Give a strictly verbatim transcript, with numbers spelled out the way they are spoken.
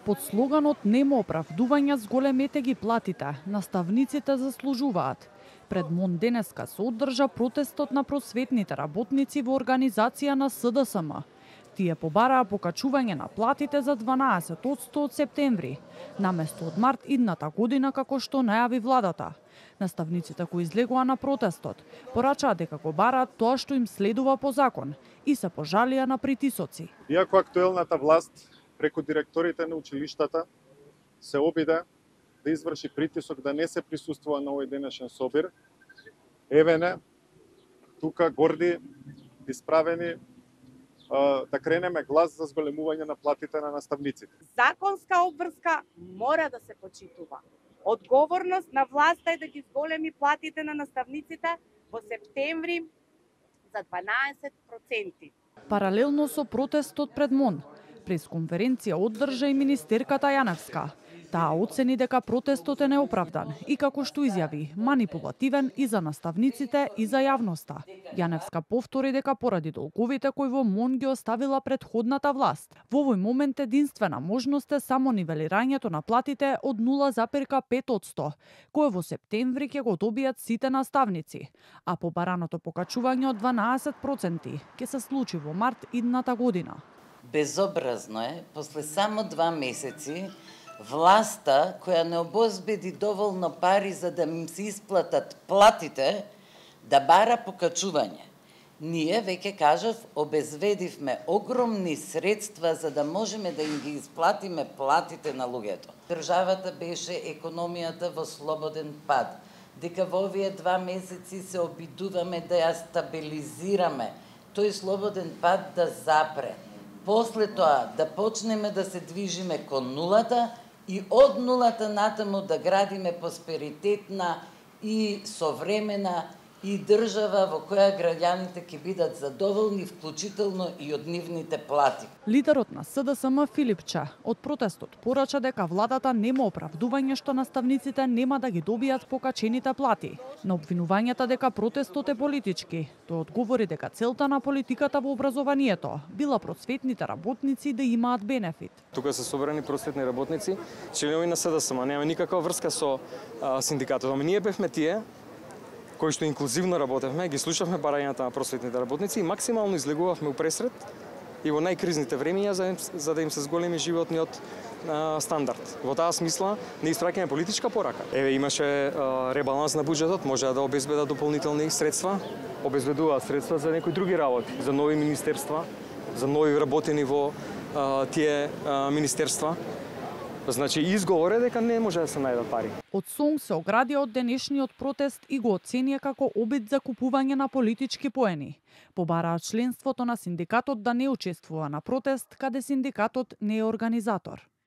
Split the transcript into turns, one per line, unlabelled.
Под слоганот «Нема оправдување с големете ги платите, наставниците заслужуваат», пред МОН денеска се одржа протестот на просветните работници во организација на С Д С М. Тие побараа покачување на платите за дванаесет одсто од септември, наместо од март идната година како што најави владата. Наставниците кои излегоа на протестот порачаа дека го бараат тоа што им следува по закон и се пожалија на притисоци.
Иако актуелната власт преку директорите на училиштата се обиде да изврши притисок да не се присуствува на овој денешен собир, еве не, тука горди, исправени, да кренеме глас за зголемување на платите на наставниците.
Законска обврска мора да се почитува. Одговорност на власта е да ги зголеми платите на наставниците во септември за дванаесет проценти.
Паралелно со протестот пред МОН, пресконференција одржа и министерката Јаневска. Таа оцени дека протестот е неоправдан и, како што изјави, манипулативен и за наставниците и за јавноста. Јаневска повтори дека поради долговите кои во МОН ги оставила претходната власт, во овој момент единствена можност е само нивелирањето на платите од нула запирка пет одсто, кое во септември ќе го добијат сите наставници, а побараното покачување од дванаесет проценти ќе се случи во март идната година.
Безобразно е, после само два месеци, власта која не обезбеди доволно пари за да им се исплатат платите, да бара покачување. Ние, веќе кажав, обезведивме огромни средства за да можеме да им ги исплатиме платите на луѓето. Државата беше економијата во слободен пад, дека во овие два месеци се обидуваме да ја стабилизираме, тој слободен пад да запре. После тоа да почнеме да се движиме кон нулата и од нулата натаму да градиме просперитетна и современа и држава во која граѓаните ќе бидат задоволни, вклучително и од нивните плати.
Лидерот на С Д С М Филипче од протестот порача дека владата нема оправдување што наставниците нема да ги добијат покачените плати. На обвинувањата дека протестот е политички, тој одговори дека целта на политиката во образованието била просветните работници да имаат бенефит.
Тука се собрани просветни работници, членови на С Д С М, нема никаква врска со а, синдикатот. Ама ние бевме тие кои што инклузивно работевме, ги слушавме барањата на просветните работници и максимално излегувавме упресред и во најкризните времиња за, за да им се зголеми животниот а, стандард. Во таа смисла не испраќаме политичка порака. Еве имаше а, ребаланс на буџетот, можеа да обезбедат дополнителни средства, обезбедуваат средства за некои други работи, за нови министерства, за нови работени во а, тие а, министерства. Значи, изговор е дека не може да се најдат пари.
Од СОМ се оградија од денешниот протест и го оценија како обид за купување на политички поени. Побараа членството на синдикатот да не учествува на протест, каде синдикатот не е организатор.